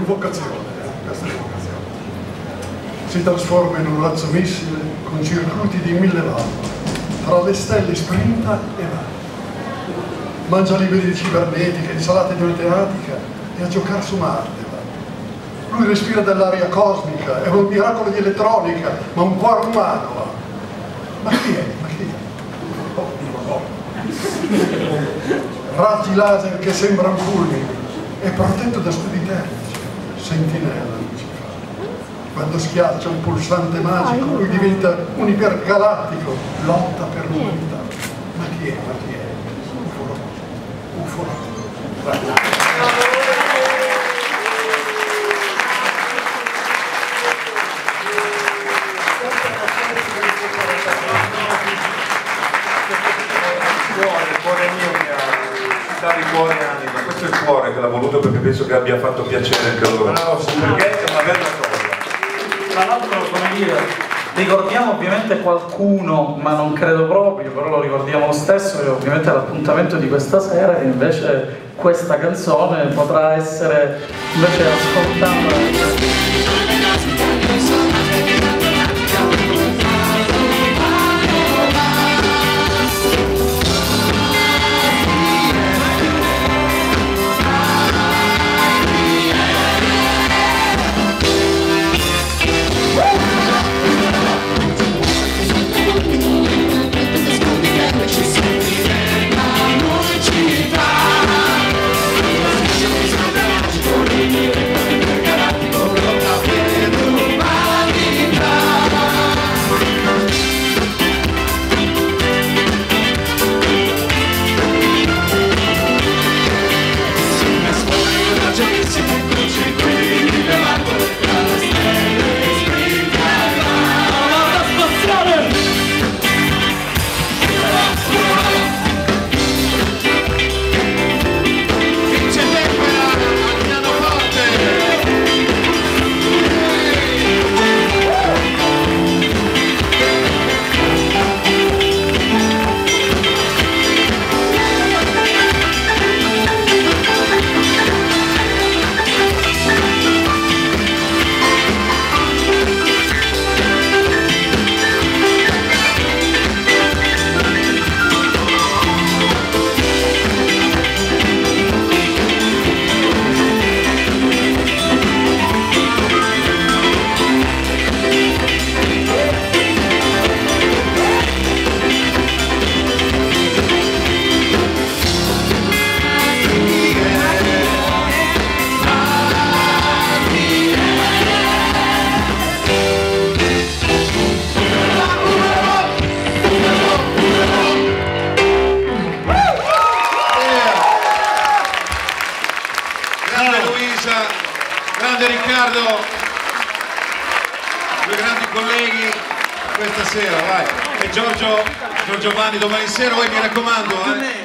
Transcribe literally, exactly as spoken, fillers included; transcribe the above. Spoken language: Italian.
vocazione, questa è vocazione. Si trasforma in un razzo missile con circuiti di mille watt, tra le stelle sprinta e va. Mangia liberi di cibernetica, insalate di oiteatica e a giocare su Marte. Va. Lui respira dell'aria cosmica, è un miracolo di elettronica, ma un cuore umano. Va. Ma chi è? Ma chi è? Oh, no. Raggi laser che sembrano fulmini, è protetto da studi termici, sentinella. Quando schiaccia un pulsante magico, lui diventa un ipergalattico, lotta per l'umanità. Ma chi è? Ma chi è? Ufolo. Ufolo. Il cuore mio mi ha dato il cuore anima. Questo è il cuore che l'ha voluto perché penso che abbia fatto piacere anche a loro. Perché è una bella cosa. Tra l'altro, come dire, ricordiamo ovviamente qualcuno, ma non credo proprio, però lo ricordiamo lo stesso, che ovviamente è l'appuntamento di questa sera, e invece questa canzone potrà essere invece ascoltata. Grande Riccardo, due grandi colleghi questa sera, vai. E Giorgio, Giorgio Vanni domani sera, voi mi raccomando, eh.